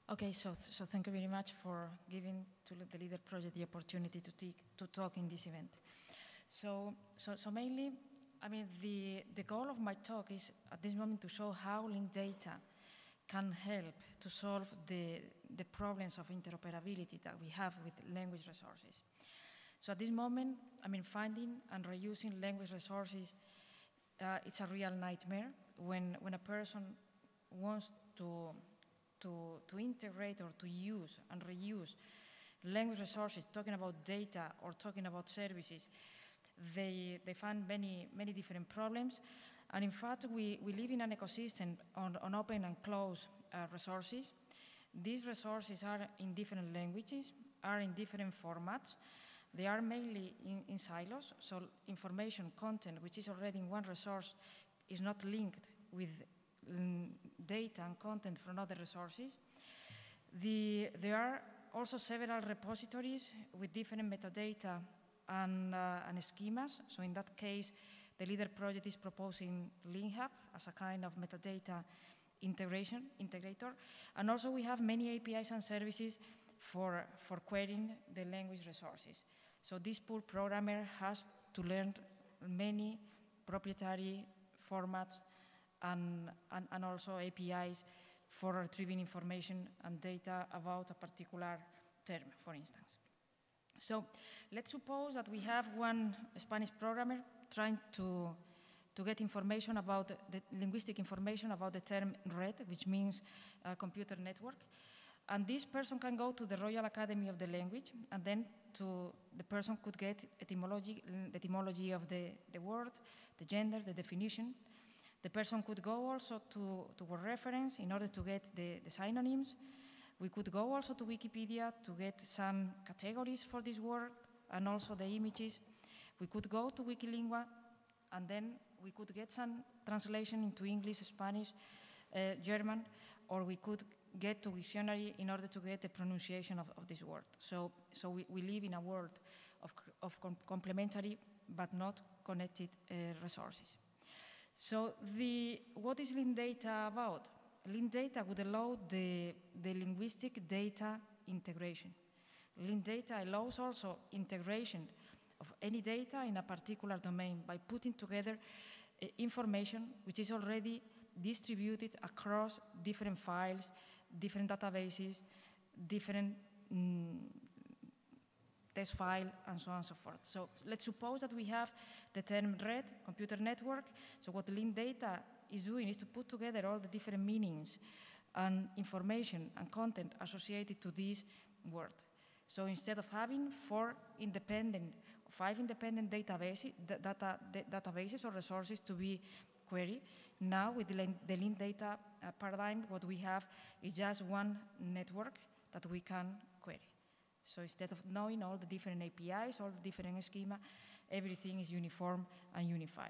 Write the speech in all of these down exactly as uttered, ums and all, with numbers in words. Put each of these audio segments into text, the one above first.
Okay, so, so thank you very much for giving to the LEADER project the opportunity to, to talk in this event. So, so, so mainly, I mean, the, the goal of my talk is at this moment to show how linked data can help to solve the, the problems of interoperability that we have with language resources. So at this moment, I mean, finding and reusing language resources, uh, it's a real nightmare when, when a person wants to To, to integrate or to use and reuse language resources, talking about data or talking about services, they, they find many, many different problems. And in fact, we, we live in an ecosystem on, on open and closed uh, resources. These resources are in different languages, are in different formats. They are mainly in, in silos, so information, content, which is already in one resource, is not linked with data and content from other resources. The, there are also several repositories with different metadata and, uh, and schemas. So in that case, the LEADER project is proposing LinkHub as a kind of metadata integration integrator. And also we have many A P Is and services for, for querying the language resources. So this poor programmer has to learn many proprietary formats And, and, and also A P Is for retrieving information and data about a particular term, for instance. So let's suppose that we have one Spanish programmer trying to, to get information about the linguistic information about the term red, which means uh, computer network. And this person can go to the Royal Academy of the Language, and then to, the person could get etymology, the etymology of the, the word, the gender, the definition. The person could go also to, to word reference in order to get the, the synonyms. We could go also to Wikipedia to get some categories for this word and also the images. We could go to Wikilingua and then we could get some translation into English, Spanish, uh, German, or we could get to Wiktionary in order to get the pronunciation of, of this word. So, so we, we live in a world of, of com complementary but not connected uh, resources. So the, what is linked data about? Linked data would allow the, the linguistic data integration. Linked data allows also integration of any data in a particular domain by putting together uh, information which is already distributed across different files, different databases, different mm, test file, and so on and so forth. So let's suppose that we have the term red, computer network. So what linked data is doing is to put together all the different meanings and information and content associated to this word. So instead of having four independent, five independent databases, data, databases or resources to be queried, now with the, the linked data uh, paradigm, what we have is just one network that we can query. So instead of knowing all the different A P Is, all the different schema, everything is uniform and unified.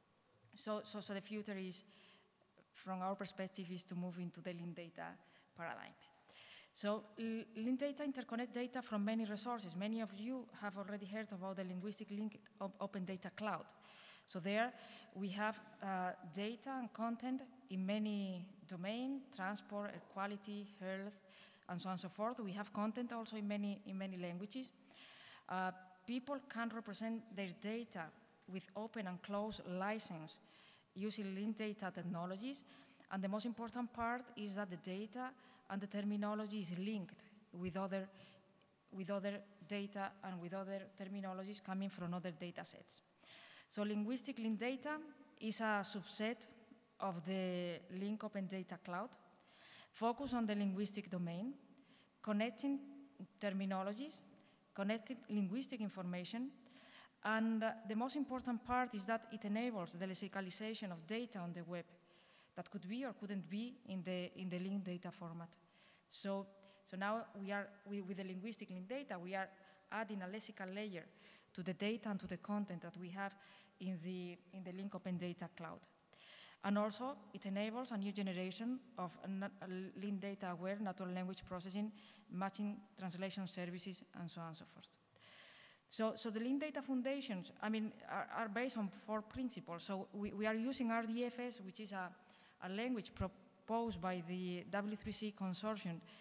So, so, so the future is, from our perspective, is to move into the linked data paradigm. So linked data interconnect data from many resources. Many of you have already heard about the linguistic linked open data cloud. So there we have uh, data and content in many domains, transport, equality, health, and so on and so forth. We have content also in many, in many languages. Uh, people can represent their data with open and closed license using linked data technologies. And the most important part is that the data and the terminology is linked with other, with other data and with other terminologies coming from other data sets. So linguistic linked data is a subset of the Link Open Data Cloud, focus on the linguistic domain, connecting terminologies, connecting linguistic information, and uh, the most important part is that it enables the lexicalization of data on the web that could be or couldn't be in the, in the linked data format. So, so now we are, we, with the linguistic linked data, we are adding a lexical layer to the data and to the content that we have in the, in the Link Open Data Cloud. And also, it enables a new generation of linked data aware natural language processing, matching translation services, and so on and so forth. So, so the linked data foundations, I mean, are, are based on four principles. So we, we are using R D F S, which is a, a language proposed by the W three C consortium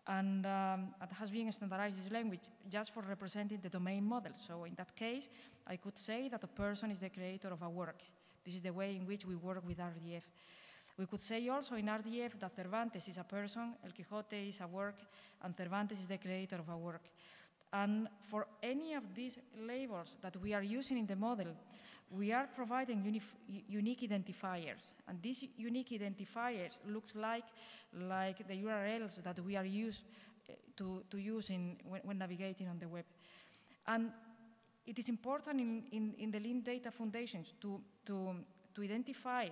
And um, it has been standardized this language just for representing the domain model. So in that case, I could say that a person is the creator of a work. This is the way in which we work with R D F. We could say also in R D F that Cervantes is a person, El Quijote is a work, and Cervantes is the creator of a work. And for any of these labels that we are using in the model, we are providing unique identifiers. And these unique identifiers looks like, like the U R Ls that we are used to, to use in, when, when navigating on the web. And it is important in, in, in the Link Data Foundations to, to, to identify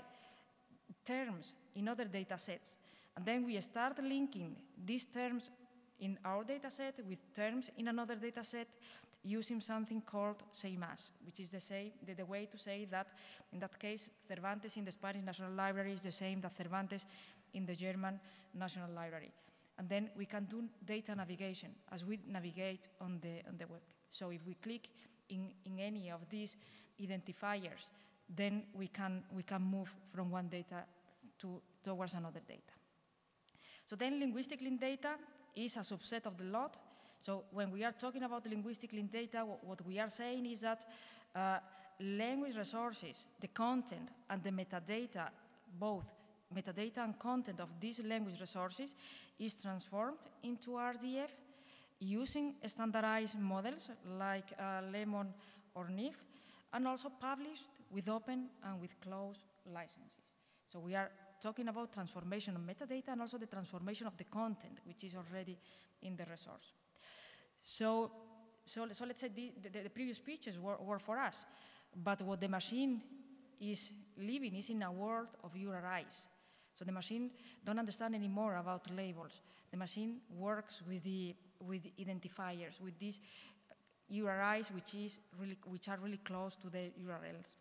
terms in other data sets. And then we start linking these terms in our data set with terms in another data set using something called same as, which is the, say, the, the way to say that, in that case, Cervantes in the Spanish National Library is the same that Cervantes in the German National Library. And then we can do data navigation as we navigate on the, on the web. So if we click in, in any of these identifiers, then we can, we can move from one data to, towards another data. So then linguistic linked data is a subset of the lot. So when we are talking about linguistic linked data, what we are saying is that uh, language resources, the content and the metadata, both metadata and content of these language resources is transformed into R D F using standardized models like uh, Lemon or N I F, and also published with open and with closed licenses. So we are talking about transformation of metadata and also the transformation of the content, which is already in the resource. So, so, so let's say the, the, the previous speeches were, were for us, but what the machine is living is in a world of U R Is. So the machine don't understand anymore about labels. The machine works with the with the identifiers, with these U R Is, which is really which are really close to the U R Ls.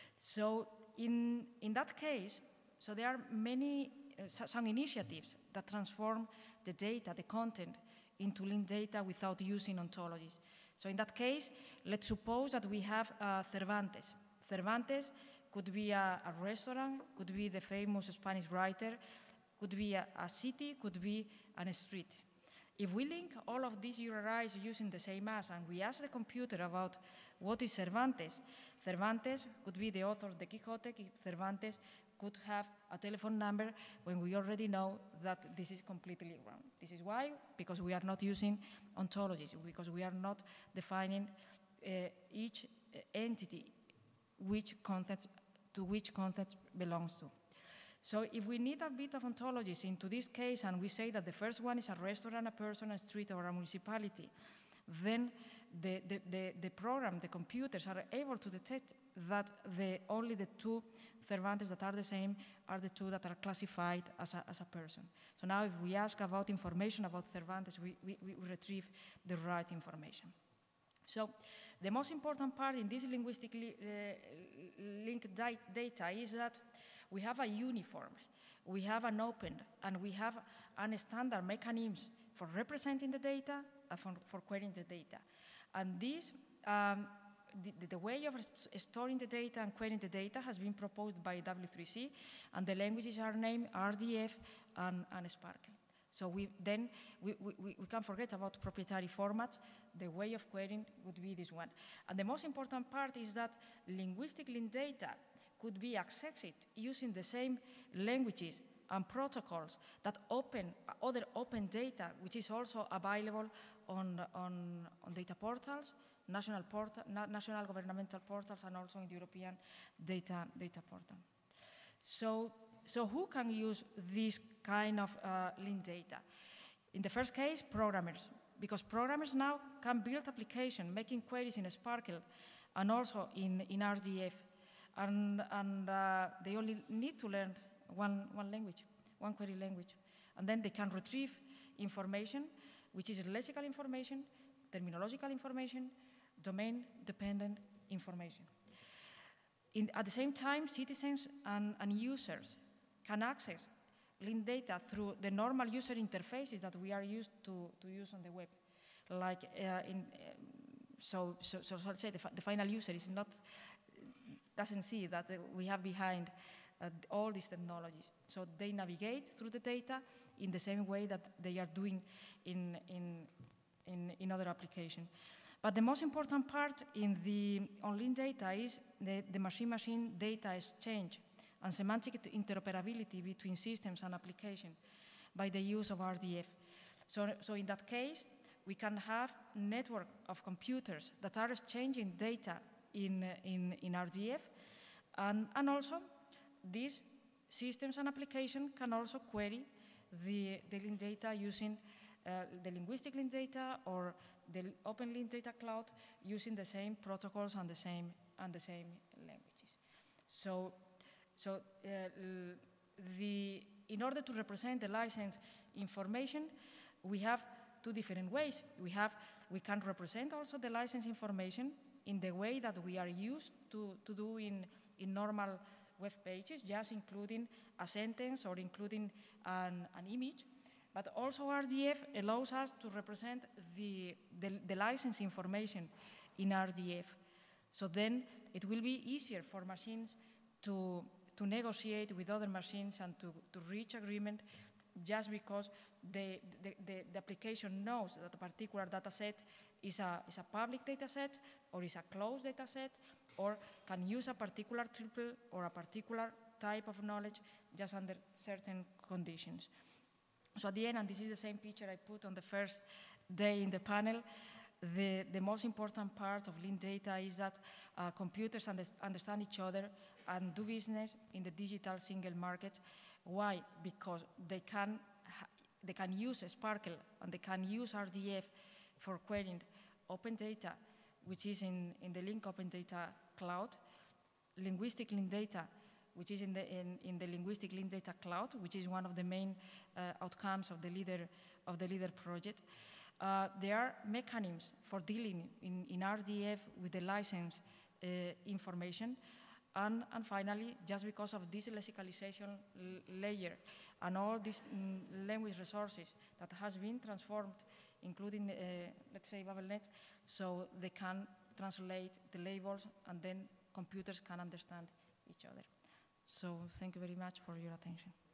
So in in that case, so there are many uh, some initiatives that transform the data, the content, into linked data without using ontologies. So in that case, let's suppose that we have uh, Cervantes. Cervantes could be a, a restaurant, could be the famous Spanish writer, could be a, a city, could be a street. If we link all of these U R Is using the same as, and we ask the computer about what is Cervantes, Cervantes could be the author of the Quixote, Cervantes could have a telephone number when we already know that this is completely wrong. This is why, because we are not using ontologies, because we are not defining uh, each entity which context, to which context belongs to. So if we need a bit of ontologies into this case, and we say that the first one is a restaurant, a person, a street, or a municipality, then the, the, the, the program, the computers are able to detect that the, only the two Cervantes that are the same are the two that are classified as a, as a person. So now if we ask about information about Cervantes, we, we, we retrieve the right information. So the most important part in this linguistically uh, linked data is that we have a uniform, we have an open, and we have a standard mechanisms for representing the data and for, for querying the data. And this, um, the, the way of storing the data and querying the data has been proposed by W three C, and the languages are named R D F and, and Sparkle. So we, then we, we, we can forget about proprietary formats. The way of querying would be this one. And the most important part is that linguistic linked data could be accessed using the same languages and protocols that open other open data, which is also available on, on, on data portals, national, portal, na national governmental portals, and also in the European data, data portal. So, so who can use this kind of uh, linked data? In the first case, programmers, because programmers now can build applications, making queries in Sparkle and also in, in R D F. And, and uh, they only need to learn one, one language, one query language. And then they can retrieve information, which is lexical information, terminological information, domain-dependent information. In, at the same time, citizens and, and users can access linked data through the normal user interfaces that we are used to, to use on the web. Like, uh, in, um, so, so, so let's say the, the final user is not, doesn't see that we have behind uh, all these technologies. So they navigate through the data in the same way that they are doing in, in, in, in other applications. But the most important part in the on-link data is the, the machine-machine data exchange and semantic interoperability between systems and applications by the use of R D F. So, so in that case, we can have network of computers that are exchanging data in, in, in R D F, and, and also these systems and applications can also query the, the link data using uh, the linguistic link data or the Open Link Data Cloud using the same protocols and the same, and the same languages. So, so uh, the, in order to represent the license information, we have two different ways. We, have, we can represent also the license information in the way that we are used to, to do in, in normal web pages, just including a sentence or including an, an image. But also R D F allows us to represent the, the, the license information in R D F. So then it will be easier for machines to, to negotiate with other machines and to, to reach agreement just because the, the, the, the application knows that a particular data set is a, is a public data set or is a closed data set or can use a particular triple or a particular type of knowledge just under certain conditions. So at the end, and this is the same picture I put on the first day in the panel, the, the most important part of link data is that uh, computers under, understand each other and do business in the digital single market. Why? Because they can, they can use Sparkle and they can use R D F for querying open data, which is in, in the Link Open Data Cloud, linguistic link data, which is in the, in, in the linguistic link data cloud, which is one of the main uh, outcomes of the leader, of the leader project. Uh, there are mechanisms for dealing in, in R D F with the license uh, information. And, and finally, just because of this lexicalization layer and all these mm, language resources that has been transformed, including, uh, let's say, BabelNet, so they can translate the labels and then computers can understand each other. So thank you very much for your attention.